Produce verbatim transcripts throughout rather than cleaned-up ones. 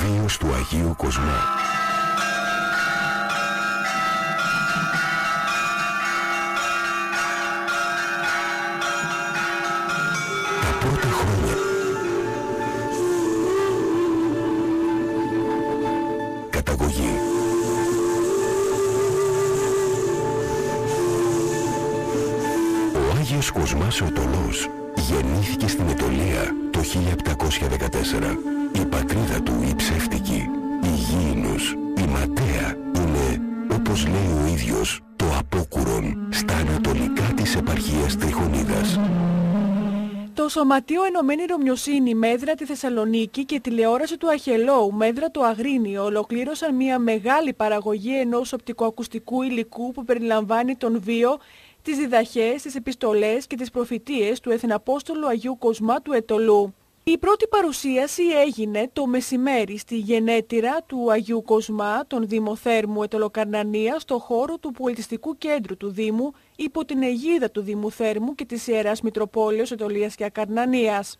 Βίος του Αγίου Κοσμά. Τα πρώτα χρόνια. Καταγωγή. Ο Άγιος Κοσμάς ο Αιτωλός γεννήθηκε στην Αιτωλία το χίλια επτακόσια δεκατέσσερα. Η πατρίδα του, η ψεύτικη, η γήινος, η ματαία, είναι, όπως λέει ο ίδιος, το απόκουρον στα ανατολικά της επαρχίας Τριχονίδας. Το Σωματείο Ενωμένη Ρωμιοσύνη Μέδρα τη Θεσσαλονίκη και τηλεόραση του Αχελώου Μέδρα το Αγρίνιο ολοκλήρωσαν μια μεγάλη παραγωγή ενός οπτικοακουστικού υλικού που περιλαμβάνει τον βίο, τις διδαχές, τις επιστολές και τις προφητείες του Εθναπόστολου Αγίου Κοσμά του Αιτωλού. Η πρώτη παρουσίαση έγινε το μεσημέρι στη γενέτειρα του Αγίου Κοσμά, τον Δήμο Θέρμου Αιτωλοκαρνανία, στο χώρο του πολιτιστικού κέντρου του Δήμου, υπό την αιγίδα του Δήμου Θέρμου και της Ιεράς Μητροπόλεως Αιτωλίας και Ακαρνανίας.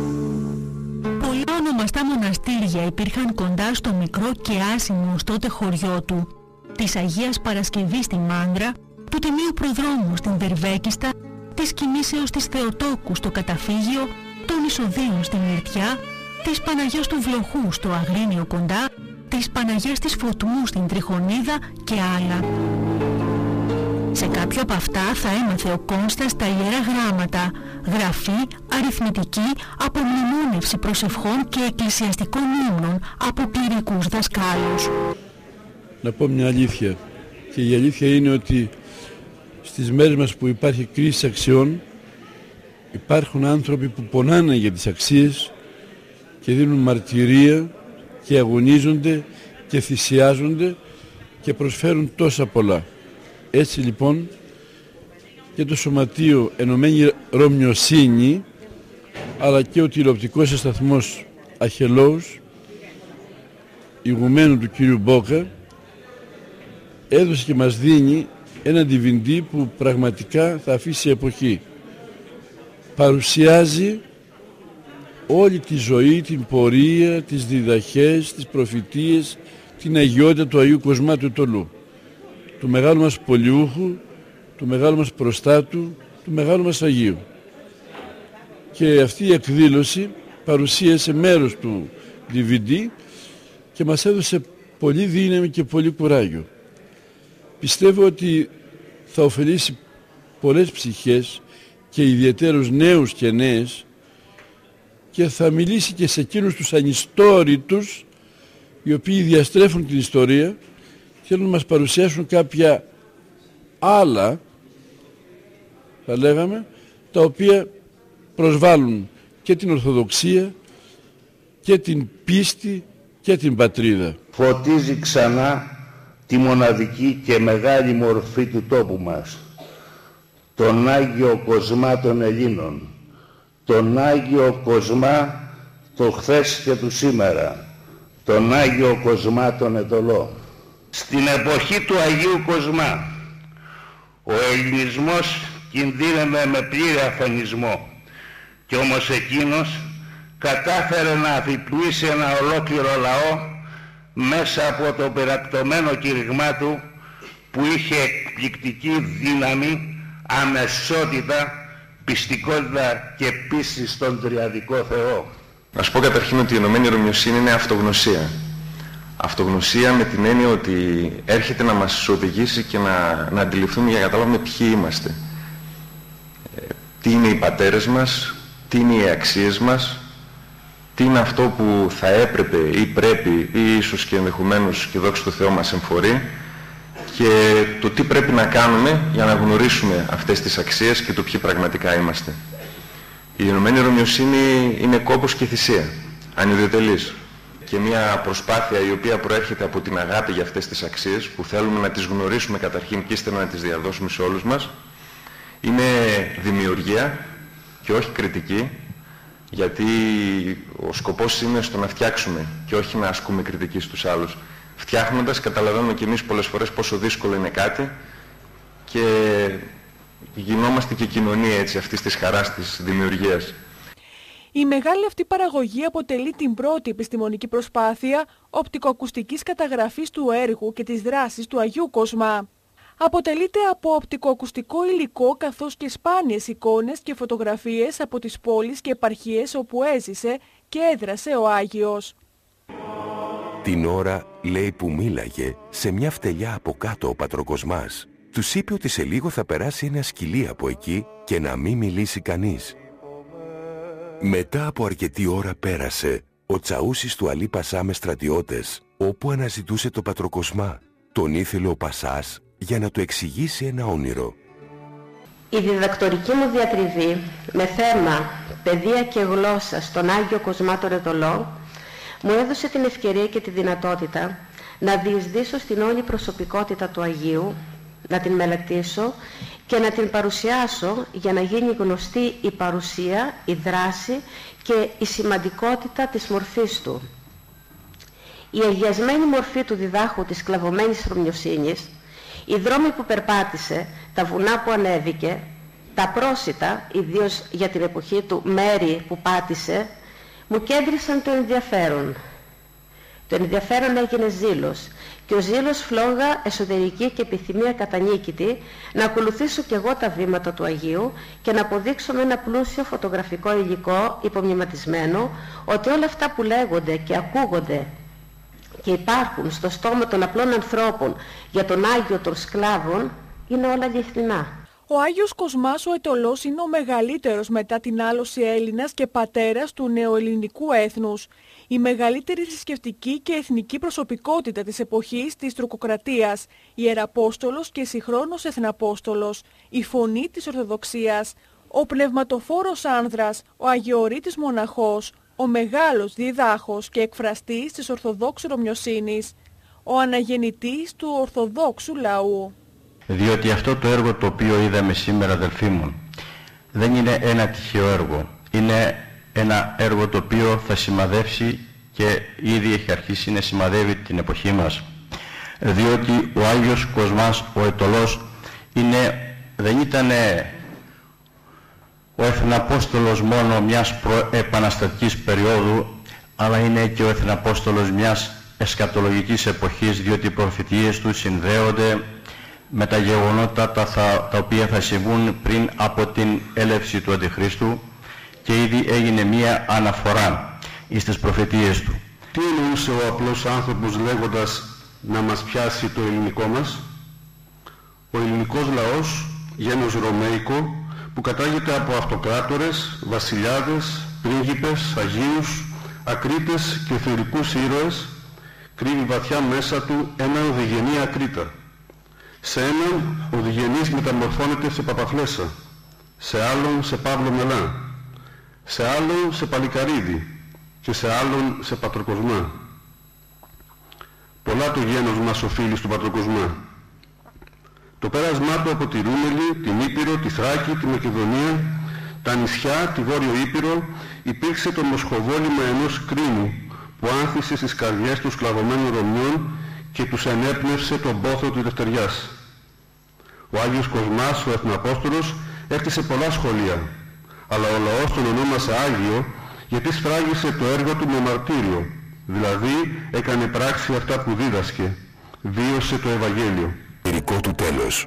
Πολλά ονομαστά μοναστήρια υπήρχαν κοντά στο μικρό και άσημο ως τότε χωριό του, της Αγίας Παρασκευής στη Μάνδρα, του Τιμίου Προδρόμου στην Βερβέκιστα, της Κινήσεως της Θεοτόκου στο Καταφύγιο, των Ισοδίων στην Μυρτιά, της Παναγιάς του Βλοχού στο Αγρίνιο κοντά, της Παναγιάς της Φωτμού στην Τριχονίδα και άλλα. Σε κάποιο από αυτά θα έμαθε ο Κόνστας τα Ιερά Γράμματα, γραφή, αριθμητική, απομνημόνευση προσευχών και εκκλησιαστικών ύμνων από κληρικούς δασκάλους. Να πω μια αλήθεια, και η αλήθεια είναι ότι στις μέρες μας που υπάρχει κρίση αξιών, υπάρχουν άνθρωποι που πονάνε για τις αξίες και δίνουν μαρτυρία και αγωνίζονται και θυσιάζονται και προσφέρουν τόσα πολλά. Έτσι λοιπόν και το Σωματείο Ενωμένη Ρωμιοσύνη, αλλά και ο τηλεοπτικός σταθμός Αχελώους ηγουμένου του κύριου Μπόκα έδωσε και μας δίνει ένα ντι βι ντι που πραγματικά θα αφήσει εποχή. Παρουσιάζει όλη τη ζωή, την πορεία, τις διδαχές, τις προφητείες, την αγιότητα του Αγίου Κοσμά του Αιτωλού, του μεγάλου μας πολιούχου, του μεγάλου μας προστάτου, του μεγάλου μας Αγίου. Και αυτή η εκδήλωση παρουσίασε μέρος του ντι βι ντι και μας έδωσε πολύ δύναμη και πολύ κουράγιο. Πιστεύω ότι θα ωφελήσει πολλές ψυχές και ιδιαιτέρως νέους και νέες και θα μιλήσει και σε εκείνους τους ανιστόρητους οι οποίοι διαστρέφουν την ιστορία, θέλουν να μας παρουσιάσουν κάποια άλλα, θα λέγαμε, τα οποία προσβάλλουν και την Ορθοδοξία και την πίστη και την πατρίδα. Φωτίζει ξανά τη μοναδική και μεγάλη μορφή του τόπου μας, τον Άγιο Κοσμά των Ελλήνων, τον Άγιο Κοσμά το χθες και του σήμερα, τον Άγιο Κοσμά τον Αιτωλό. Στην εποχή του Αγίου Κοσμά ο ελληνισμός κινδύνευε με πλήρη αφανισμό, και όμως εκείνος κατάφερε να αφυπνίσει ένα ολόκληρο λαό μέσα από το περακτωμένο κήρυγμά του, που είχε εκπληκτική δύναμη, αμεσότητα, πιστικότητα και πίστη στον τριαδικό Θεό. Να σου πω καταρχήν ότι η Ενωμένη Ρωμιοσύνη είναι αυτογνωσία. Αυτογνωσία με την έννοια ότι έρχεται να μας οδηγήσει και να, να αντιληφθούμε για να καταλάβουμε ποιοι είμαστε. Ε, τι είναι οι πατέρες μας, τι είναι οι αξίες μας, τι είναι αυτό που θα έπρεπε ή πρέπει ή ίσως και ενδεχομένως και δόξα τω Θεώ μας εμφορεί, και το τι πρέπει να κάνουμε για να γνωρίσουμε αυτές τις αξίες και το ποιοι πραγματικά είμαστε. Η Ενωμένη Ρωμιοσύνη είναι κόπος και θυσία, ανιδιοτελής, και μια προσπάθεια η οποία προέρχεται από την αγάπη για αυτές τις αξίες που θέλουμε να τις γνωρίσουμε καταρχήν και ύστερα να τις διαδώσουμε σε όλους μας. Είναι δημιουργία και όχι κριτική, γιατί ο σκοπός είναι στο να φτιάξουμε και όχι να ασκούμε κριτική στους άλλους. Φτιάχνοντας καταλαβαίνουμε και εμείς πολλές φορές πόσο δύσκολο είναι κάτι και γινόμαστε και κοινωνία έτσι αυτής της χαράς της δημιουργίας. Η μεγάλη αυτή παραγωγή αποτελεί την πρώτη επιστημονική προσπάθεια οπτικοακουστικής καταγραφής του έργου και της δράσης του Αγίου Κοσμά. Αποτελείται από οπτικοακουστικό υλικό καθώς και σπάνιες εικόνες και φωτογραφίες από τις πόλεις και επαρχίες όπου έζησε και έδρασε ο Άγιος. Την ώρα, λέει, που μίλαγε, σε μια φτελιά από κάτω ο Πατροκοσμάς τους είπε ότι σε λίγο θα περάσει ένα σκυλί από εκεί και να μην μιλήσει κανείς. Μετά από αρκετή ώρα πέρασε ο Τσαούσης του Αλή Πασά με στρατιώτες, όπου αναζητούσε το Πατροκοσμά. Τον ήθελε ο Πασάς για να του εξηγήσει ένα όνειρο. Η διδακτορική μου διατριβή με θέμα παιδεία και γλώσσα στον Άγιο Κοσμά τον Ρετολό μου έδωσε την ευκαιρία και τη δυνατότητα να διεισδύσω στην όλη προσωπικότητα του Αγίου, να την μελετήσω και να την παρουσιάσω για να γίνει γνωστή η παρουσία, η δράση και η σημαντικότητα της μορφής του. Η αγιασμένη μορφή του διδάχου της σκλαβωμένης Ρωμιοσύνης, οι δρόμοι που περπάτησε, τα βουνά που ανέβηκε, τα πρόσιτα, ιδίως για την εποχή του, μέρη που πάτησε, μου κέντρισαν το ενδιαφέρον. Το ενδιαφέρον έγινε ζήλος και ο ζήλος φλόγα εσωτερική και επιθυμία κατανίκητη να ακολουθήσω κι εγώ τα βήματα του Αγίου και να αποδείξω με ένα πλούσιο φωτογραφικό υλικό υπομνηματισμένο ότι όλα αυτά που λέγονται και ακούγονται και υπάρχουν στο στόμα των απλών ανθρώπων για τον Άγιο των σκλάβων είναι όλα αληθινά. Ο Άγιος Κοσμάς ο Αιτωλός είναι ο μεγαλύτερος μετά την άλωση Έλληνας και πατέρας του νεοελληνικού έθνους. Η μεγαλύτερη θρησκευτική και εθνική προσωπικότητα της εποχής της Τουρκοκρατίας, ιεραπόστολος και συγχρόνως εθναπόστολος, η φωνή της Ορθοδοξίας, ο πνευματοφόρος άνδρας, ο αγιορείτης μοναχός, ο μεγάλος διδάχος και εκφραστής της Ορθοδόξου Ρωμιοσύνης, ο αναγεννητής του Ορθοδόξου λαού. Διότι αυτό το έργο το οποίο είδαμε σήμερα, αδελφοί μου, δεν είναι ένα τυχαίο έργο. Είναι ένα έργο το οποίο θα σημαδεύσει και ήδη έχει αρχίσει να σημαδεύει την εποχή μας. Διότι ο Άγιος Κοσμάς, ο Αιτωλός, είναι, δεν ήταν ο εθναπόστολος μόνο μιας προεπαναστατικής περίοδου, αλλά είναι και ο εθναπόστολος μιας εσκατολογικής εποχής, διότι οι προφητείες του συνδέονται με τα γεγονότα τα, θα, τα οποία θα συμβούν πριν από την έλευση του Αντιχρίστου και ήδη έγινε μία αναφορά στις προφητείες του. Τι εννοούσε ο απλός άνθρωπος λέγοντας να μας πιάσει το ελληνικό μας? Ο ελληνικός λαός, γένος Ρωμαϊκό, που κατάγεται από αυτοκράτορες, βασιλιάδες, πρίγκιπες, αγίους, ακρίτες και θηρικούς ήρωες, κρύβει βαθιά μέσα του ένα οδηγενή ακρίτα. Σε έναν ο διγενής μεταμορφώνεται σε Παπαφλέσσα, σε άλλον σε Παύλο Μελά, σε άλλον σε Παλικαρίδη και σε άλλον σε Πατροκοσμά. Πολλά το γένος μας οφείλει στον Πατροκοσμά. Το πέρασμά του από τη Ρούμελη, την Ήπειρο, τη Θράκη, τη Μακεδονία, τα νησιά, τη Βόρειο Ήπειρο, υπήρξε το μοσχοβόλημα ενός κρίνου που άνθησε στις καρδιές των σκλαβωμένων Ρωμιών και τους ενέπνευσε τον πόθο της Δευτεριάς. Ο Άγιος Κοσμάς, ο Εθναπόστολος, έκτισε πολλά σχολεία, αλλά ο λαός τον ονόμασε Άγιο γιατί σφράγισε το έργο του με μαρτύριο, δηλαδή έκανε πράξη αυτά που δίδασκε, βίωσε το Ευαγγέλιο. Ηρικό του τέλος.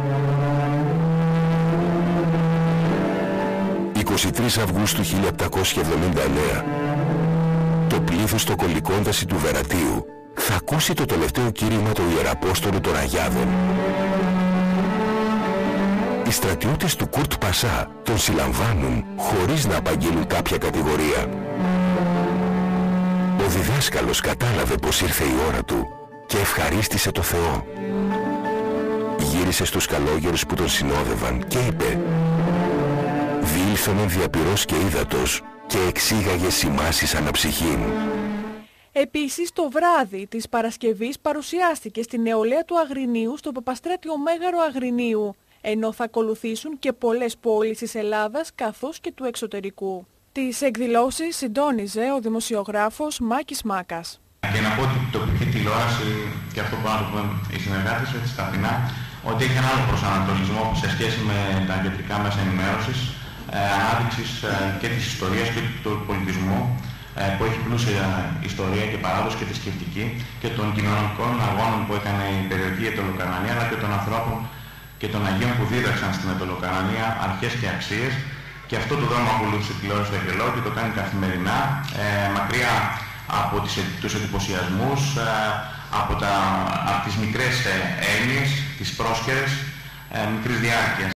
είκοσι τρεις Αυγούστου χίλια επτακόσια εβδομήντα εννέα. Το πλήθος των κολικόνταση του Βερατίου θα ακούσει το τελευταίο κήρυγμα του Ιεραπόστολου των Αγιάδων. Οι στρατιώτες του Κουρτ Πασά τον συλλαμβάνουν χωρίς να απαγγείλουν κάποια κατηγορία. Ο διδάσκαλος κατάλαβε πως ήρθε η ώρα του και ευχαρίστησε το Θεό. Γύρισε στους καλόγερους που τον συνόδευαν και είπε: «Διήλθον διαπυρός και ύδατος και εξήγαγε σημάσεις αναψυχήν». Επίσης το βράδυ της Παρασκευής παρουσιάστηκε στη νεολαία του Αγρινίου στο Παπαστράτιο Μέγαρο Αγρινίου, ενώ θα ακολουθήσουν και πολλές πόλεις της Ελλάδας καθώς και του εξωτερικού. Τις εκδηλώσεις συντόνιζε ο δημοσιογράφος Μάκης Μάκας. Και να πω ότι το τοπική τηλεόραση και αυτό που κάνουν οι συνεργάτες έτσι καθημερινά, ότι έχει ένα άλλο προσανατολισμό σε σχέση με τα κεντρικά μέσα ενημέρωσης, ανάδειξης και της ιστορίας και του πολιτισμού, που έχει πλούσια ιστορία και παράδοση και θρησκευτική, και των κοινωνικών αγώνων που έκανε η περιοχή Αιτωλοκαρνανία, αλλά και των ανθρώπων και των Αγίων που δίδαξαν στην Αιτωλοκαρνανία αρχές και αξίες. Και αυτό το δρόμο ακολούθησε τηλεόραση στο Αγγελό και το κάνει καθημερινά, ε, μακριά από τις, τους εντυπωσιασμούς, ε, από, τα, από τις μικρές ε, έννοιες, τις πρόσκαιρες, ε, μικρής διάρκειας.